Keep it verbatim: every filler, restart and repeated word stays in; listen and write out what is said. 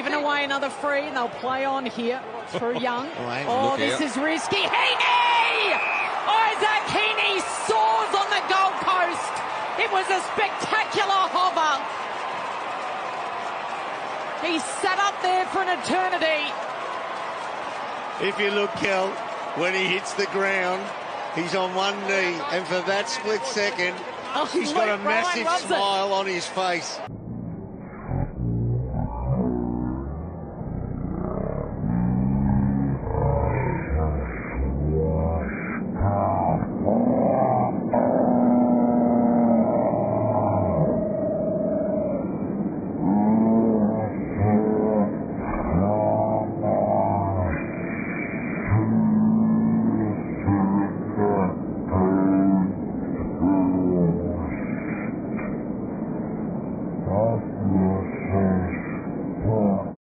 Giving away another free, and they'll play on here through Young. Oh, oh this out. is risky. Heeney! Isaac Heeney soars on the Gold Coast. It was a spectacular hover. He sat up there for an eternity. If you look, Kel, when he hits the ground, he's on one knee, and for that split second, oh, he's Luke got a massive Ryan smile on his face.